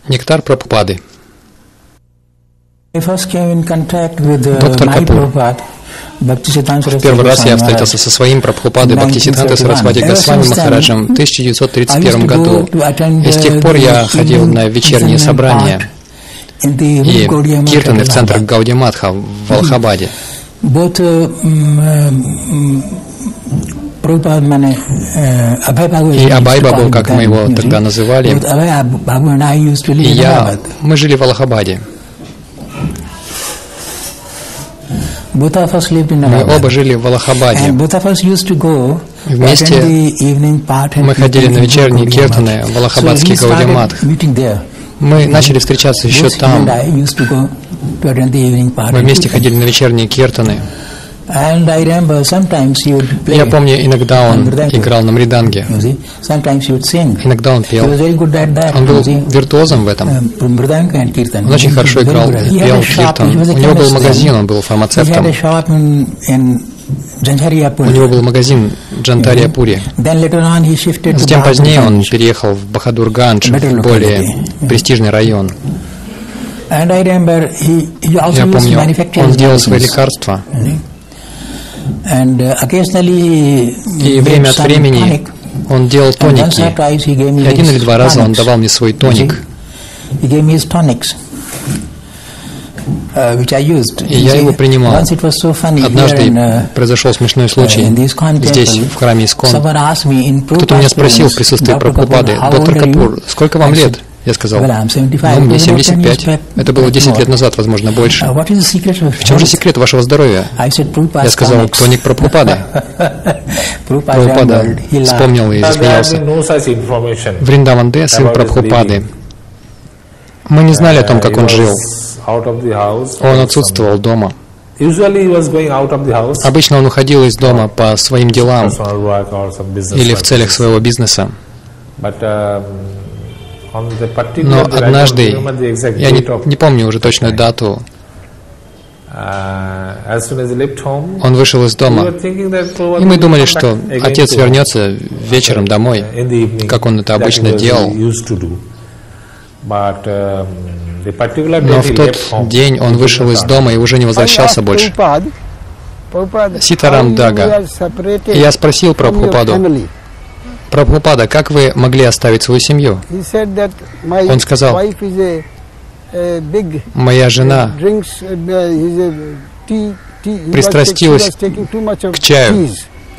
Нектар Прабхупады. Доктор Капур. В первый раз я встретился со своим Прабхупадой Бхактисиддхантой Сарасвати Госвами Махараджем в 1931 году. И с тех пор я ходил на вечерние собрания и киртаны в центр Гаудия-Матха в Аллахабаде. И Абай Бабу, как мы его тогда называли, и мы жили в Аллахабаде. Мы оба жили в Аллахабаде. Вместе мы ходили на вечерние киртаны в Аллахабадский Гаудия-Матх. Мы начали встречаться еще там. Мы вместе ходили на вечерние киртаны. Я помню, иногда он играл на мриданге, иногда он пел. Он был виртуозом в этом. Он очень хорошо играл, пел киртан. У него был магазин, он был фармацевтом. У него был магазин в Джантарьяпуре. Затем позднее он переехал в Бахадур-Ганж, в более престижный район. Я помню, он делал свои лекарства. И время от времени он делал тоники. И 1 или 2 раза он давал мне свой тоник. И я его принимал. Однажды произошел смешной случай здесь, в храме Искон. Кто-то меня спросил в присутствии Прабхупады: «Доктор Капур, сколько вам лет?» Я сказал: «Ну, мне 75. Это было 10 лет назад, возможно, больше. В чем же секрет вашего здоровья?» Я сказал: «Тоник Прабхупады». Прабхупада вспомнил и засмеялся. Вриндаван-де, сын Прабхупады. Мы не знали о том, как он жил. Он отсутствовал дома. Обычно он уходил из дома по своим делам или в целях своего бизнеса. Но однажды, я не помню уже точную дату, он вышел из дома, и мы думали, что отец вернется вечером домой, как он это обычно делал. Но в тот день он вышел из дома и уже не возвращался больше. Ситарам Дага. И я спросил Прабхупаду: «Прабхупада, как вы могли оставить свою семью?» Он сказал: «Моя жена пристрастилась к чаю».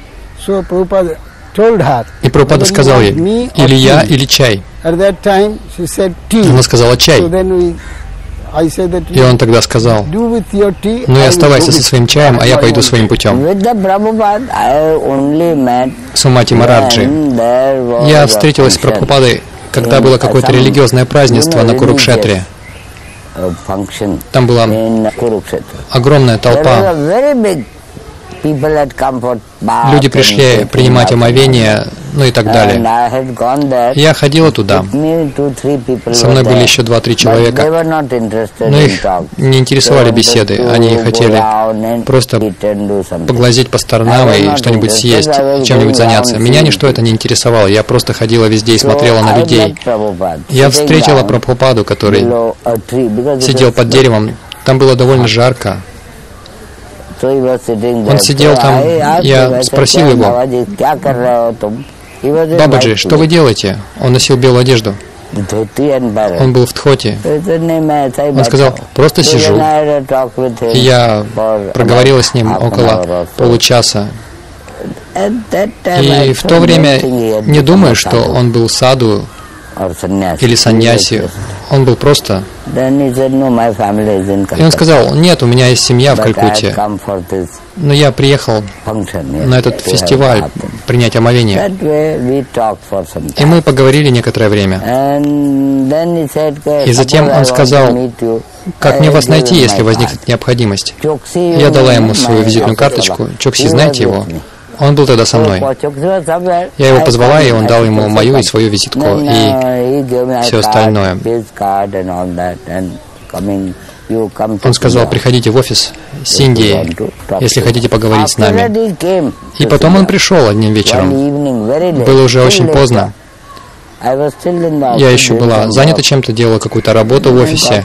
И Прабхупада сказал ей: «Или я, или чай». Она сказала: «Чай». И он тогда сказал: «Ну и оставайся со своим чаем, а я пойду своим путем». Сумати Мараджи. Я встретилась с Прабхупадой, когда было какое-то религиозное празднество на Курукшетре. Там была огромная толпа. Люди пришли принимать омовение, ну и так далее. Я ходила туда. Со мной были еще 2-3 человека. Но их не интересовали беседы. Они хотели просто поглазеть по сторонам и что-нибудь съесть, чем-нибудь заняться. Меня ничто это не интересовало. Я просто ходила везде и смотрела на людей. Я встретила Прабхупаду, который сидел под деревом. Там было довольно жарко. Он сидел там, я спросил его: «Бабаджи, что вы делаете?» Он носил белую одежду. Он был в дхоти. Он сказал: «Просто сижу». И я проговорила с ним около получаса. И в то время не думаю, что он был саду или саньяси. Он был просто... И он сказал: «Нет, у меня есть семья в Калькутте, но я приехал на этот фестиваль принять омовение». И мы поговорили некоторое время. И затем он сказал: «Как мне вас найти, если возникнет необходимость?» Я дала ему свою визитную карточку. Чокси, знаете его? Он был тогда со мной. Я его позвала, и он дал ему мою и свою визитку, и все остальное. Он сказал: «Приходите в офис Синди, если хотите поговорить с нами». И потом он пришел одним вечером. Было уже очень поздно. Я еще была занята чем-то, делала какую-то работу в офисе.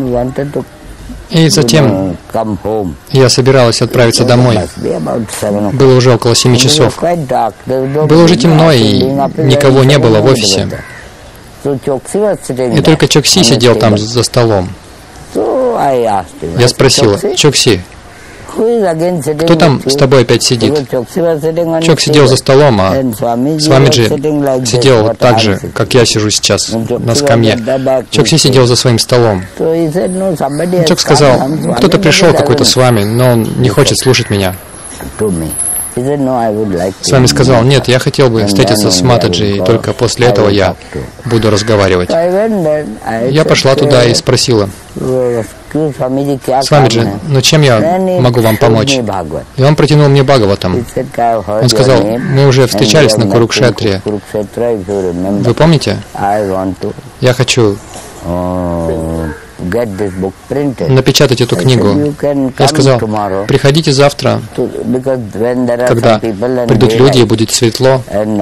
И затем я собиралась отправиться домой. Было уже около 7 часов. Было уже темно, и никого не было в офисе. И только Чокси сидел там за столом. Я спросила: Чокси, кто там с тобой опять сидит? Чок сидел за столом, а Свамиджи сидел вот так же, как я сижу сейчас, на скамье. Чокси сидел за своим столом. Чок сказал: кто-то пришел какой-то с вами, но он не хочет слушать меня. Свами сказал: нет, я хотел бы встретиться с Матаджи, и только после этого я буду разговаривать. Я пошла туда и спросила: Свамиджи, ну чем я могу вам помочь? И он протянул мне Бхагаватам. Он сказал: мы уже встречались на Курукшетре. Вы помните? Я хочу напечатать эту книгу. Я сказал: приходите завтра, когда придут люди и будет светло.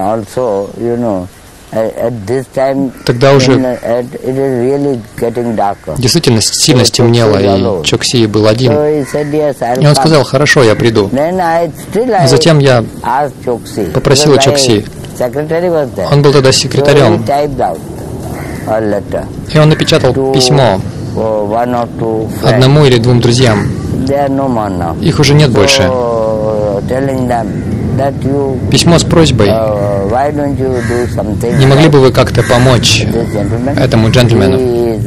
Тогда уже действительно сильно стемнело, и Чокси был один. И он сказал: хорошо, я приду. Затем я попросила Чокси. Он был тогда секретарем. И он напечатал письмо одному или двум друзьям. Их уже нет больше. Письмо с просьбой: не могли бы вы как-то помочь этому джентльмену?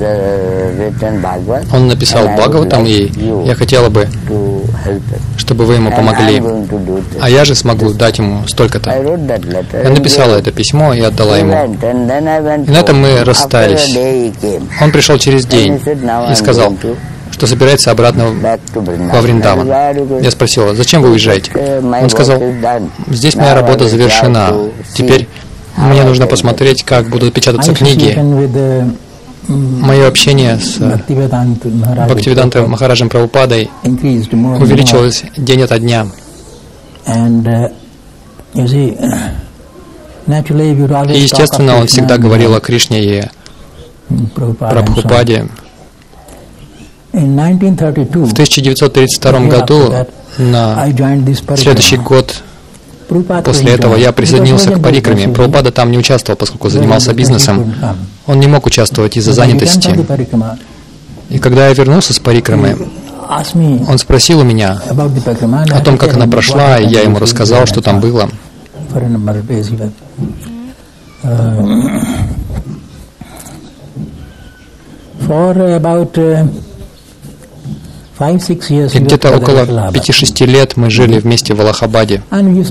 Он написал Бхагаватам, и я хотела бы, чтобы вы ему помогли. А я же смогу дать ему столько-то. Я написала это письмо и отдала ему. И на этом мы расстались. Он пришел через день и сказал, что собирается обратно во Вриндаван. Я спросила: зачем вы уезжаете? Он сказал: здесь моя работа завершена. Теперь мне нужно посмотреть, как будут печататься книги. Мое общение с Бхактивидантом Махараджем Прабхупадой увеличилось день ото дня. И, естественно, он всегда говорил о Кришне и Прабхупаде. В 1932 году, на следующий год после этого, я присоединился к парикраме. Прабхупада там не участвовал, поскольку занимался бизнесом. Он не мог участвовать из-за занятости. И когда я вернулся с парикрамы, он спросил у меня о том, как она прошла, и я ему рассказал, что там было. И где-то около 5-6 лет мы жили вместе в Аллахабаде.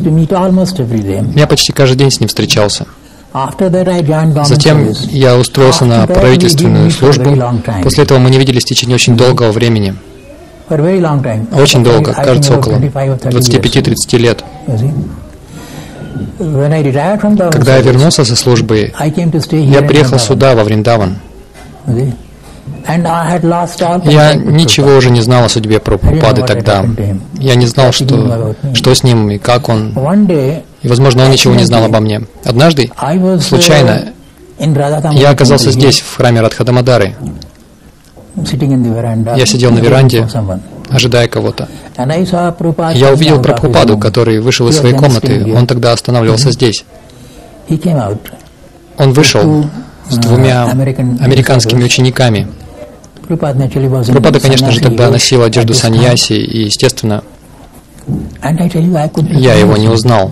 Я почти каждый день с ним встречался. Затем я устроился на правительственную службу. После этого мы не виделись в течение очень долгого времени. Очень долго, кажется, около 25-30 лет. Когда я вернулся со службы, я приехал сюда, во Вриндаван. Я ничего уже не знал о судьбе Прабхупады тогда. Я не знал, что с ним и как он. И, возможно, он ничего не знал обо мне. Однажды, случайно, я оказался здесь, в храме Радхадамодары. Я сидел на веранде, ожидая кого-то. Я увидел Прабхупаду, который вышел из своей комнаты. Он тогда останавливался здесь. Он вышел с 2 американскими учениками. Прабхупада, конечно же, тогда носил одежду саньяси, и, естественно, я его не узнал.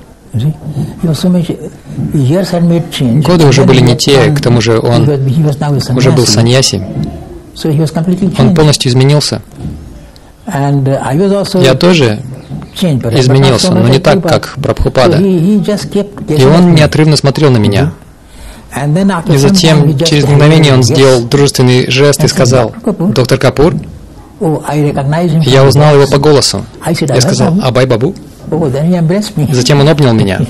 Годы уже были не те, к тому же он уже был саньяси. Он полностью изменился. Я тоже изменился, но не так, как Прабхупада. И он неотрывно смотрел на меня. И затем, через мгновение, он сделал дружественный жест и сказал: «Доктор Капур». Я узнал его по голосу. Я сказал: «Абай Бабу». И затем он обнял меня.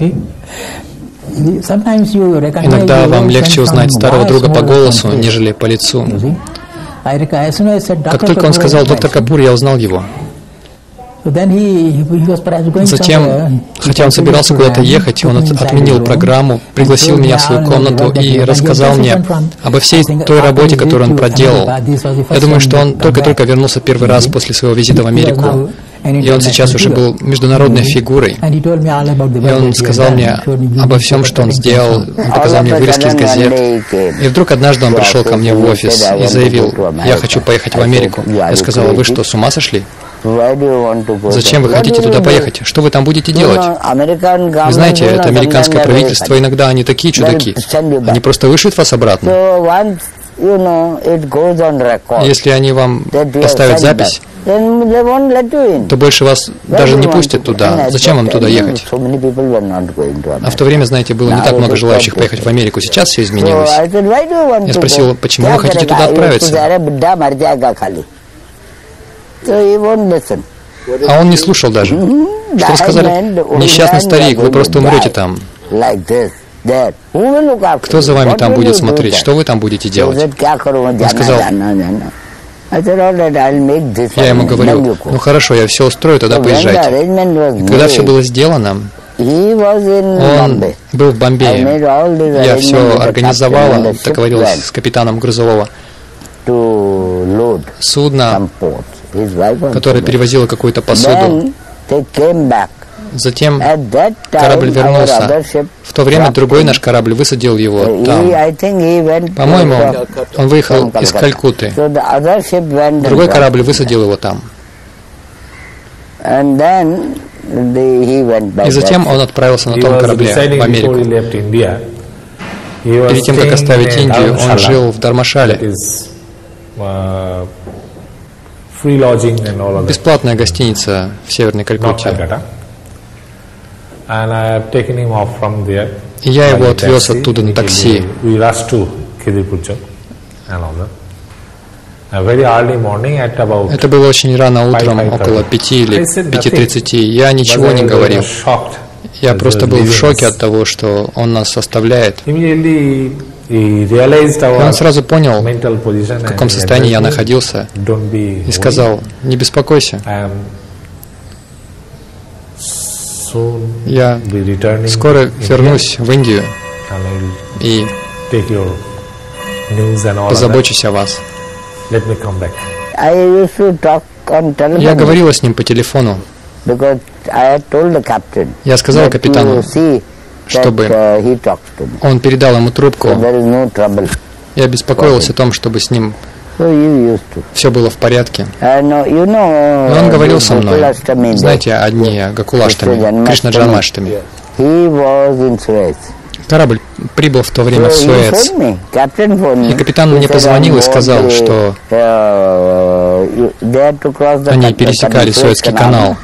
Иногда вам легче узнать старого друга по голосу, нежели по лицу. Как только он сказал «Доктор Капур», я узнал его. Затем, хотя он собирался куда-то ехать, он отменил программу, пригласил меня в свою комнату и рассказал мне обо всей той работе, которую он проделал. Я думаю, что он только-только вернулся первый раз после своего визита в Америку, и он сейчас уже был международной фигурой. И он сказал мне обо всем, что он сделал, он показал мне вырезки из газет. И вдруг однажды он пришел ко мне в офис и заявил: «Я хочу поехать в Америку». Я сказала: «Вы что, с ума сошли? Зачем вы хотите туда поехать? Что вы там будете делать? Вы знаете, это американское правительство, иногда они такие чудаки. Они просто вышлют вас обратно. Если они вам поставят запись, то больше вас даже не пустят туда. Зачем вам туда ехать?» А в то время, знаете, было не так много желающих поехать в Америку. Сейчас все изменилось. Я спросил: «Почему вы хотите туда отправиться?» А он не слушал даже. Что сказали? «Несчастный старик, вы просто умрете там. Кто за вами там будет смотреть? Что вы там будете делать?» Он сказал: я ему говорю: «Ну хорошо, я все устрою, тогда поезжайте». И когда все было сделано, он был в Бомбее. Я все организовала, договорилась с капитаном грузового судна, которое перевозило какую-то посуду. Затем корабль вернулся. В то время другой наш корабль высадил его там. По-моему, он выехал из Калькутты. Другой корабль высадил его там. И затем он отправился на том корабле в Америку. Перед тем, как оставить Индию, он жил в Дармашале. Бесплатная гостиница в Северной Калькутте. И я его отвез оттуда на такси. Это было очень рано утром, около 5 или 5:30. Я ничего не говорил. Я просто был в шоке от того, что он нас оставляет. И он сразу понял, в каком состоянии я находился, и сказал: «Не беспокойся. Я скоро вернусь в Индию и позабочусь о вас». Я говорила с ним по телефону. Я сказал капитану, чтобы он передал ему трубку. Я беспокоился о том, чтобы с ним все было в порядке. Но он говорил со мной, знаете, одни Гакулаштами, Кришнаджанмаштами. Корабль прибыл в то время в Суэц. И капитан мне позвонил и сказал, что они пересекали Суэцкий канал.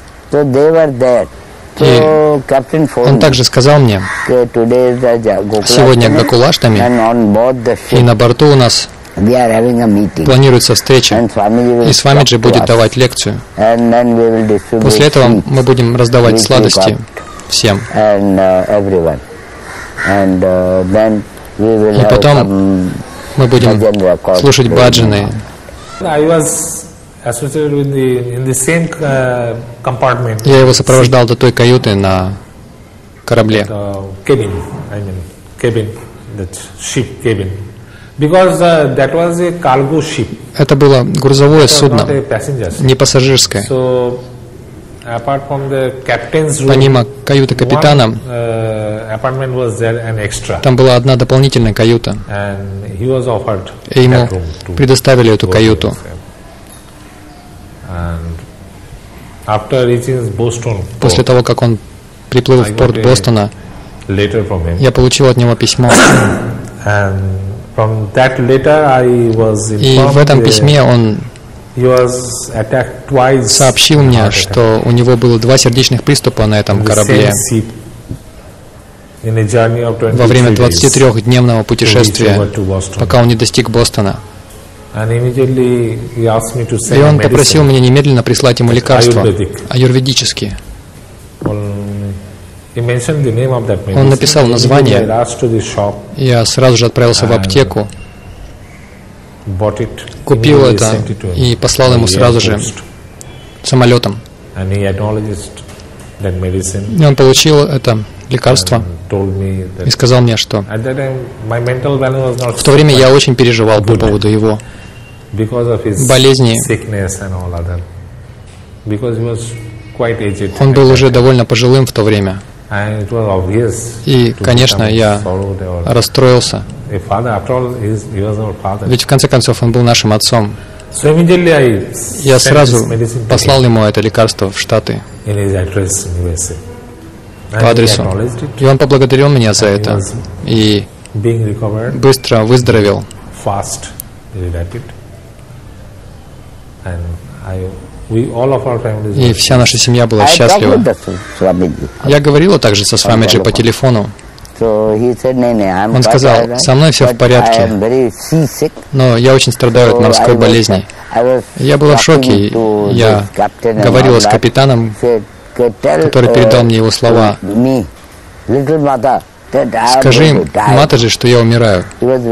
И он также сказал мне: «Сегодня Гакулаштами, и на борту у нас планируется встреча, и Свамиджи будет давать лекцию. После этого мы будем раздавать сладости всем. И потом мы будем слушать баджаны». Я его сопровождал до той каюты на корабле. Это было грузовое судно, не пассажирское. Помимо каюты капитана, там была одна дополнительная каюта, и ему предоставили эту каюту. После того, как он приплыл в порт Бостона, я получил от него письмо. И в этом письме он сообщил мне, что у него было 2 сердечных приступа на этом корабле во время 23-дневного путешествия, пока он не достиг Бостона. И он попросил меня немедленно прислать ему лекарства аюрведические. Он написал название. Я сразу же отправился в аптеку, купил это и послал ему сразу же самолетом. И он получил это лекарство и сказал мне, что в то время я очень переживал по поводу его болезни. Он был уже довольно пожилым в то время. И, конечно, я расстроился. Ведь в конце концов он был нашим отцом. Я сразу послал ему это лекарство в Штаты по адресу. И он поблагодарил меня за это и быстро выздоровел. И вся наша семья была счастлива. Я говорила также со Свамиджи по телефону. Он сказал, со мной все в порядке, но я очень страдаю от морской болезни. Я была в шоке. Я говорила с капитаном, который передал мне его слова. Скажи Матаджи, что я умираю.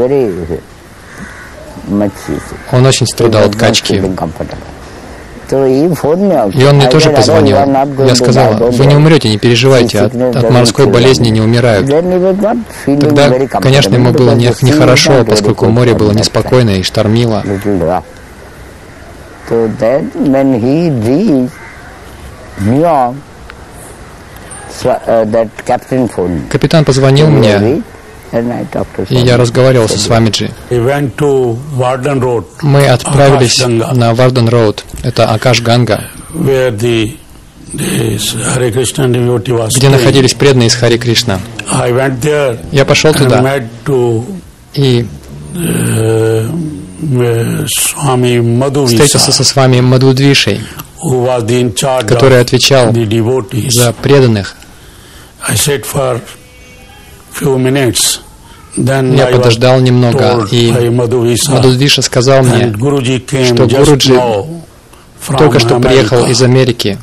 Он очень страдал от качки. И он мне тоже позвонил. Я сказала, вы не умрете, не переживайте, от морской болезни не умирают. Тогда, конечно, ему было нехорошо, поскольку море было неспокойно и штормило. Капитан позвонил мне, и я разговаривал со Свамиджи. Мы отправились на Варден-роуд, это Акаш-ганга, где находились преданные из Хари Кришна. Я пошел туда, и встретился со Свами Мадхудвишей, который отвечал за преданных. Я подождал немного, и Мадхудвиша сказал мне, что Гуруджи только что приехал из Америки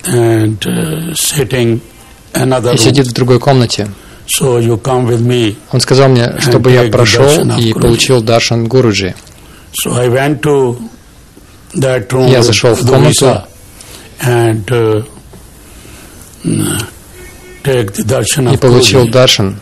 и сидит в другой комнате. Он сказал мне, чтобы я прошел и получил даршан Гуруджи. Я зашел в комнату и получил даршан.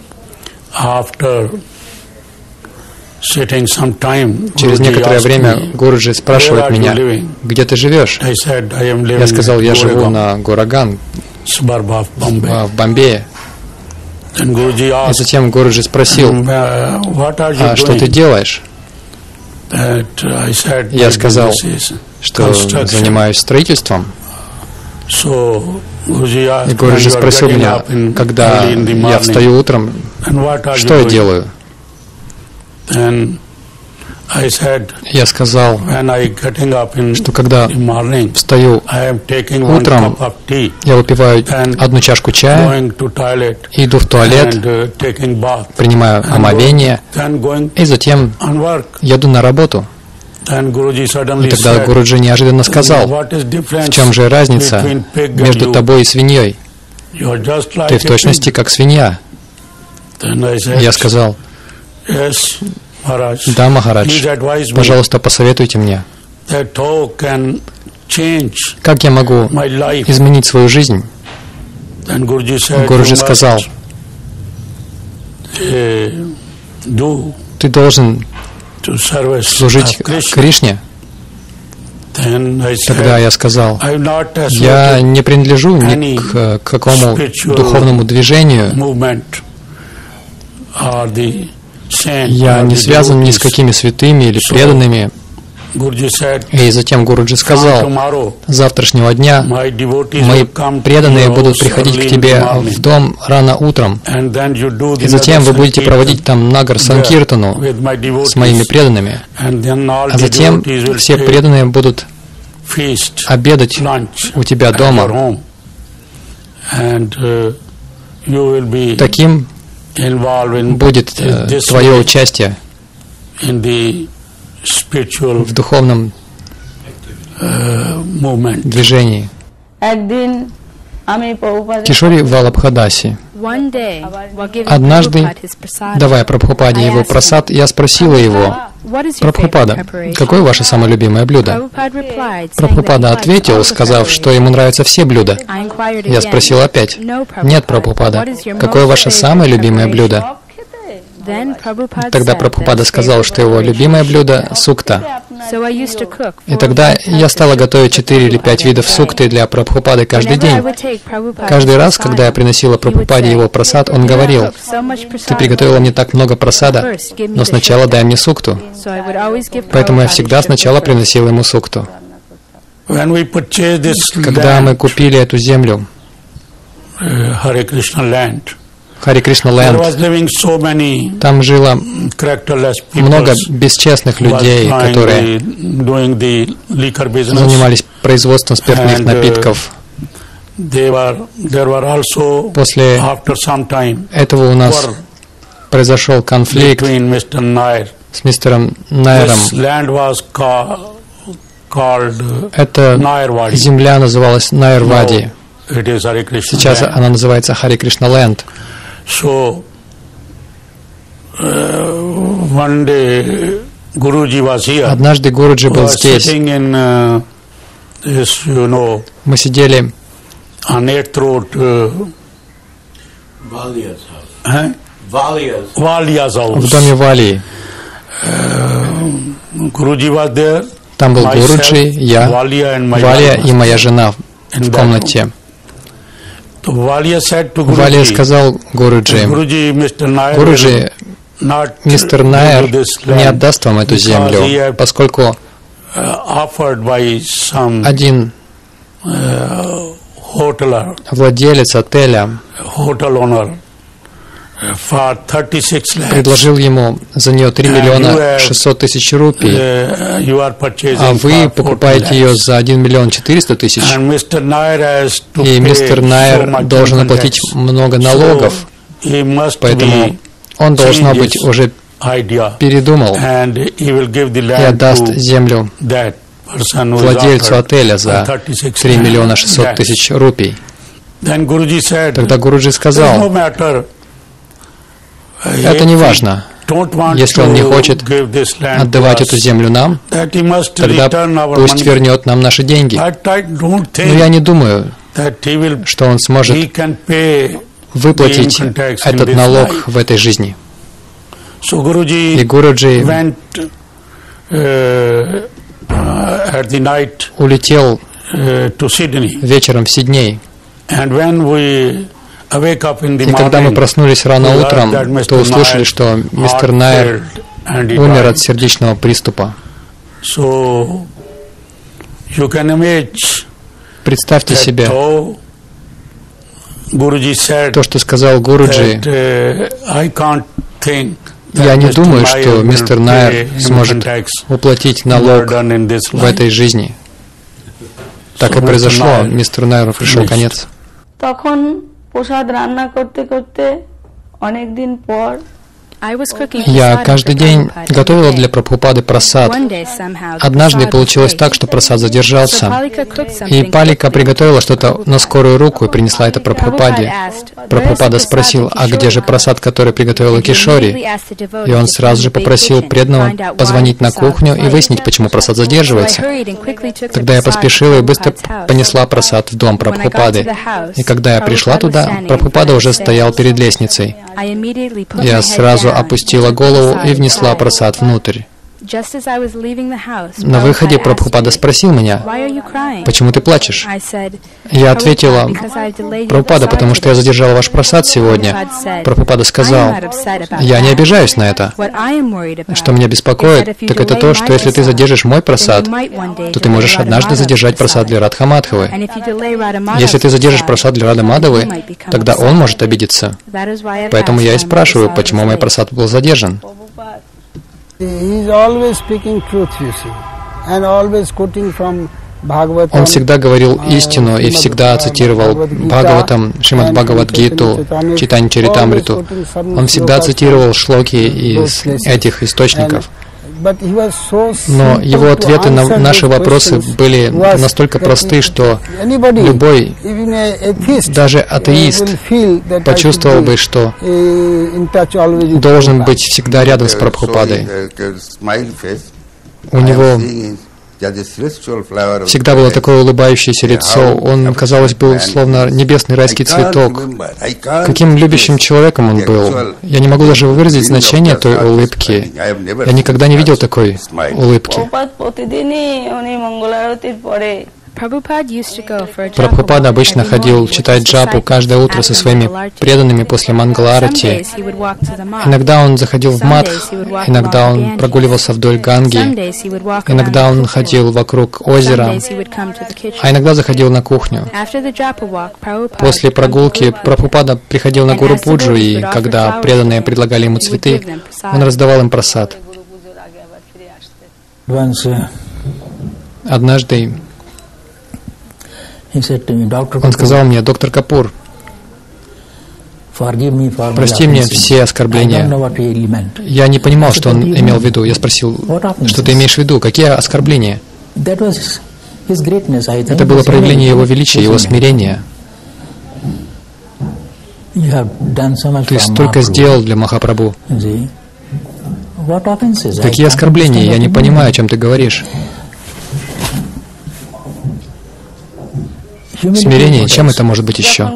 Через некоторое время Гуруджи спрашивает меня, где ты живешь? Я сказал, я живу на Гураган, в Бомбее. И затем Гуруджи спросил, а что ты делаешь? Я сказал, что занимаюсь строительством. И Гуруджи спросил меня, когда я встаю утром, что я делаю? Я сказал, что когда встаю утром, я выпиваю одну чашку чая, иду в туалет, принимаю омовение, и затем еду на работу. И тогда Гуруджи неожиданно сказал, в чем же разница между тобой и свиньей? Ты в точности как свинья. Я сказал, да, Махарадж, пожалуйста, посоветуйте мне, как я могу изменить свою жизнь. Гуруджи сказал, ты должен служить Кришне. Тогда я сказал, я не принадлежу ни к какому духовному движению, я не связан ни с какими святыми или преданными. И затем Гуруджи сказал, с завтрашнего дня мои преданные будут приходить к тебе в дом рано утром. И затем вы будете проводить там Нагар Санкиртану с моими преданными. А затем все преданные будут обедать у тебя дома. Таким будет твое участие в духовном движении. Кишори Валабхадаси. Однажды, давая Прабхупаде его прасад, я спросила его, Прабхупада, какое ваше самое любимое блюдо? Прабхупада ответил, сказав, что ему нравятся все блюда. Я спросил опять. Нет, Прабхупада, какое ваше самое любимое блюдо? Тогда Прабхупада сказал, что его любимое блюдо — сукта. И тогда я стала готовить 4 или 5 видов сукты для Прабхупады каждый день. Каждый раз, когда я приносила Прабхупаде его прасад, он говорил: «Ты приготовила мне так много прасада, но сначала дай мне сукту». Поэтому я всегда сначала приносила ему сукту. Когда мы купили эту землю, Хари Кришна Ленд, там жило много бесчестных людей, которые занимались производством спиртных напитков. После этого у нас произошел конфликт с мистером Найером. Эта земля называлась Найервади. Сейчас она называется Хари Кришна Ленд. Однажды Гуруджи был здесь. Мы сидели в доме Валии. Там был Гуруджи, я, Валия и моя жена в комнате. Валия сказал Гуруджи: «Гуруджи, мистер Найер не отдаст вам эту землю, поскольку один владелец отеля предложил ему за нее 3 миллиона 600 тысяч рупий, а вы покупаете ее за 1 миллион 400 тысяч, и мистер Найер должен оплатить много налогов, поэтому он, должно быть, уже передумал и отдаст землю владельцу отеля за 3 миллиона 600 тысяч рупий». Тогда Гуруджи сказал: «Это не важно. Если он не хочет отдавать эту землю нам, тогда пусть вернет нам наши деньги. Но я не думаю, что он сможет выплатить этот налог в этой жизни». И Гуруджи улетел вечером в Сидней. И когда мы проснулись рано утром, то услышали, что мистер Найер умер от сердечного приступа. Представьте себе то, что сказал Гуруджи. Я не думаю, что мистер Найер сможет уплатить налог в этой жизни. Так и произошло. Мистеру Найеру пришел конец. Я каждый день готовила для Прабхупады прасад. Однажды получилось так, что прасад задержался. И Палика приготовила что-то на скорую руку и принесла это Прабхупаде. Прабхупада спросил: «А где же прасад, который приготовила Кишори?» И он сразу же попросил преданного позвонить на кухню и выяснить, почему прасад задерживается. Тогда я поспешила и быстро понесла прасад в дом Прабхупады. И когда я пришла туда, Прабхупада уже стоял перед лестницей. Я сразу опустила голову и внесла прасад внутрь. На выходе Прабхупада спросил меня: «Почему ты плачешь?» Я ответила: «Прабхупада, потому что я задержала ваш прасад сегодня». Прабхупада сказал: «Я не обижаюсь на это. Что меня беспокоит, так это то, что если ты задержишь мой прасад, то ты можешь однажды задержать прасад для Радха Мадхавы. Если ты задержишь прасад для Рады Мадхавы, тогда он может обидеться. Поэтому я и спрашиваю, почему мой прасад был задержан». Он всегда говорил истину и всегда цитировал Бхагаватам, Шримад Бхагавад-гиту, Чайтанья Чаритамриту. Он всегда цитировал шлоки из этих источников. Но его ответы на наши вопросы были настолько просты, что любой, даже атеист, почувствовал бы, что должен быть всегда рядом с Прабхупадой. У него всегда было такое улыбающееся лицо. Он, казалось, был словно небесный райский цветок. Каким любящим человеком он был. Я не могу даже выразить значение той улыбки. Я никогда не видел такой улыбки. Прабхупада обычно ходил читать джапу каждое утро со своими преданными после Мангала-арати. Иногда он заходил в Мадх, иногда он прогуливался вдоль Ганги, иногда он ходил вокруг озера, а иногда заходил на кухню. После прогулки Прабхупада приходил на Гуру Пуджу, и когда преданные предлагали ему цветы, он раздавал им прасад. Однажды он сказал мне: доктор Капур, прости мне все оскорбления. Я не понимал, что он имел в виду. Я спросил: что ты имеешь в виду? Какие оскорбления? Это было проявление его величия, его смирения. Ты столько сделал для Махапрабху. Какие оскорбления? Я не понимаю, о чем ты говоришь. Смирение, чем это может быть еще?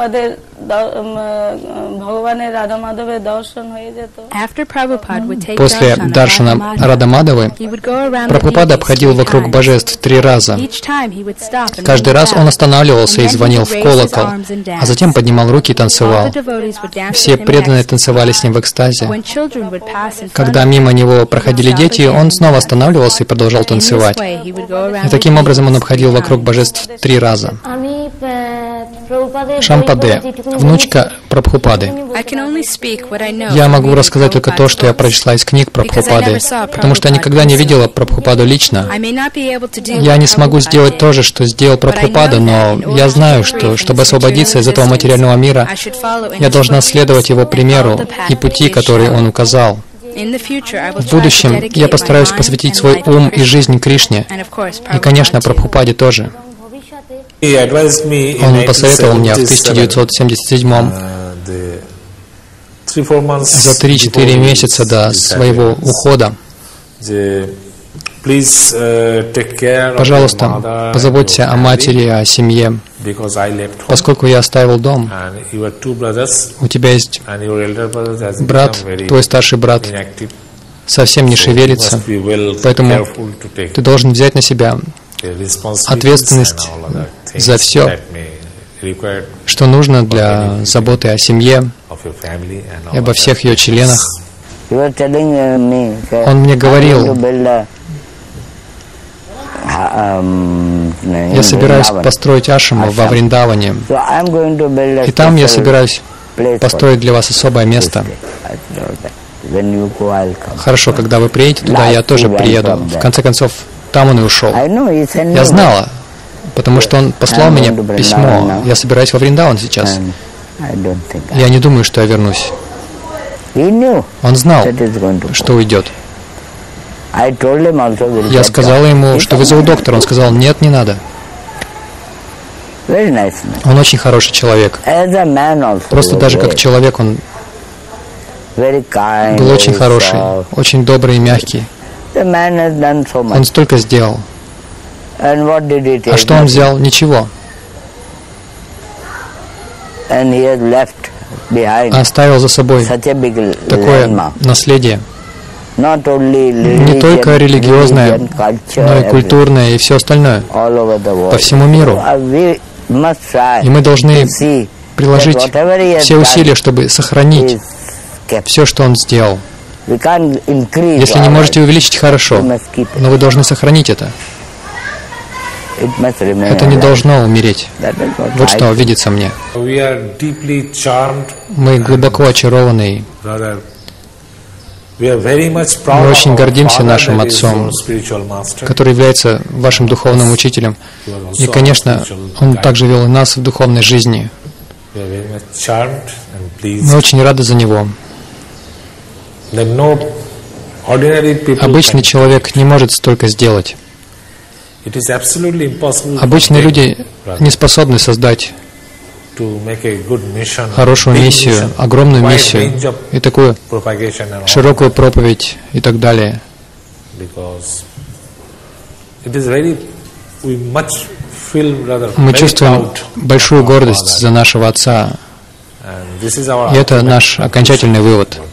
После даршана Радамадавы Прабхупада обходил вокруг божеств 3 раза. Каждый раз он останавливался и звонил в колокол, а затем поднимал руки и танцевал. Все преданные танцевали с ним в экстазе. Когда мимо него проходили дети, он снова останавливался и продолжал танцевать. И таким образом он обходил вокруг божеств 3 раза. Шампаде, внучка Прабхупады. Я могу рассказать только то, что я прочла из книг Прабхупады, потому что я никогда не видела Прабхупаду лично. Я не смогу сделать то же, что сделал Прабхупада, но я знаю, что, чтобы освободиться из этого материального мира, я должна следовать его примеру и пути, которые он указал. В будущем я постараюсь посвятить свой ум и жизнь Кришне, и, конечно, Прабхупаде тоже. Он посоветовал мне в 1977 за 3-4 месяца до своего ухода: пожалуйста, позаботься о матери, о семье, поскольку я оставил дом. У тебя есть брат, твой старший брат совсем не шевелится, поэтому ты должен взять на себя ответственность за все, что нужно для заботы о семье и обо всех ее членах. Он мне говорил: я собираюсь построить ашраму во Вриндаване, и там я собираюсь построить для вас особое место. Хорошо, когда вы приедете туда, я тоже приеду. В конце концов, там он и ушел. Я знала, потому что он послал мне письмо. Я собираюсь во Вриндаван сейчас. Я не думаю, что я вернусь. Он знал, что уйдет. Я сказала ему, что вызову доктора. Он сказал: нет, не надо. Он очень хороший человек. Просто даже как человек он был очень хороший, очень добрый и мягкий. Он столько сделал. А что он взял? Ничего. Оставил за собой такое наследие. Не только религиозное, но и культурное, и все остальное по всему миру. И мы должны приложить все усилия, чтобы сохранить все, что он сделал. Если не можете увеличить, хорошо, но вы должны сохранить это. Это не должно умереть. Вот что видится мне. Мы глубоко очарованы. Мы очень гордимся нашим отцом, который является вашим духовным учителем. И, конечно, он также вел нас в духовной жизни. Мы очень рады за него. Обычный человек не может столько сделать. Обычные люди не способны создать хорошую миссию, огромную миссию и такую широкую проповедь и так далее. Мы чувствуем большую гордость за нашего отца. И это наш окончательный вывод.